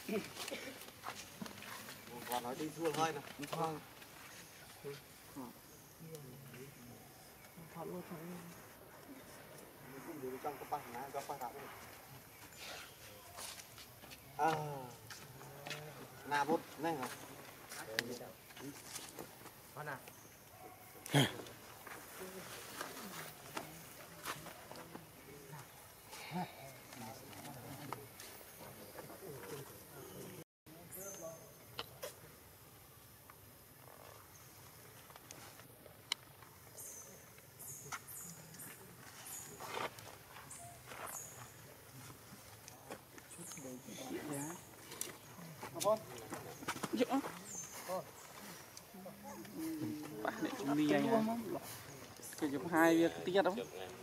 Còn nói đi xuôi hơi nè. Không. Thật luôn thật luôn. Cũngอยู่trong cái bảng này, cái bảng đó. Nà bút này hả? Con nào? Con. Dữ. Bạn này chúng đi anh hả? Cái chụp hai việc tiết không?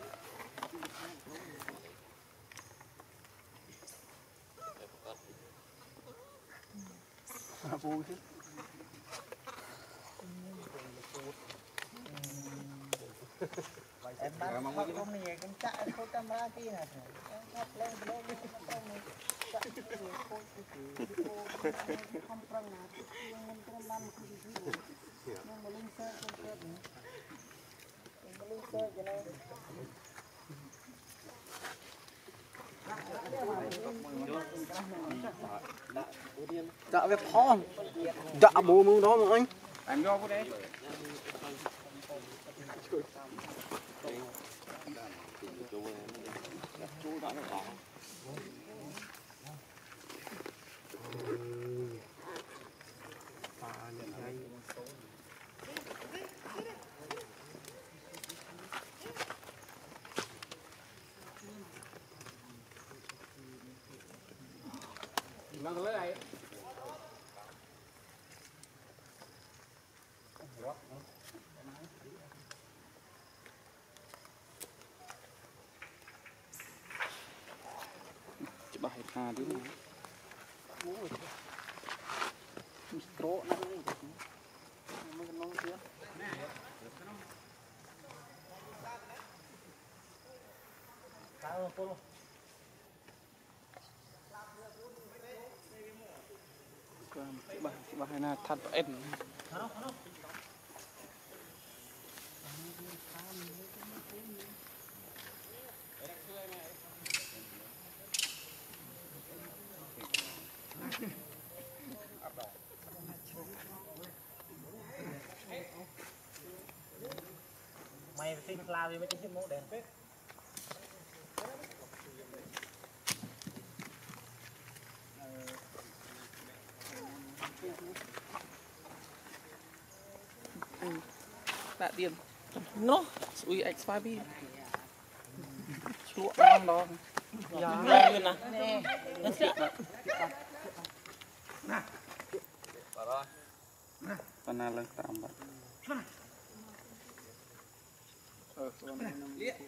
Vui chứ. Em bắt không này cũng chạy không camera kia này. Lên không prang nào nhưng không làm nhưng mà lên xe cho nên dạ việc khó dạ bố mưu đó mà anh Anh vô đây. Nó lấy đây. Coba hita dulu. Mikro nak ni. Memang kenong dia. Tahu puluh. Coba hina thật ên. Mày xin lao đi mấy cái chiếc mũ đèn phết. Đã tiền. Nó, ui X5 chuộng ngon đó. Dạ, lên nè. Nó xịn ạ. Nè. Còn nào lên tạm vậy. Liệt.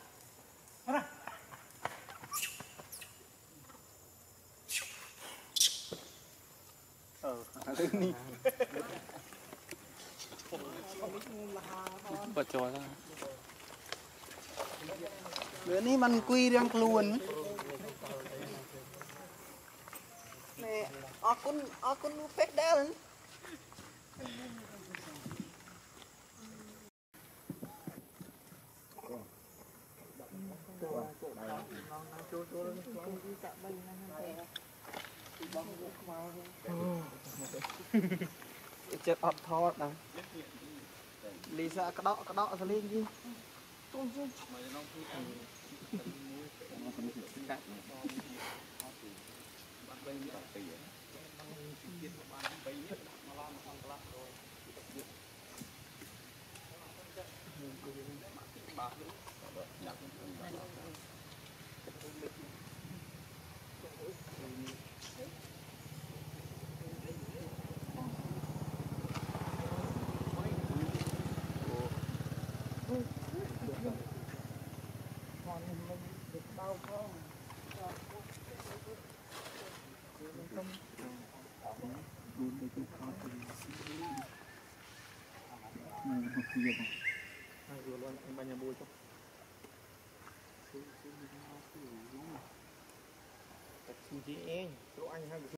Ni. Bật trò ra. bữa ní mình quy đang luôn nè con nu phết đá lên chết ọt thọ đâu lý ra cái đó sẽ lên gì banyak bocor. Chị anh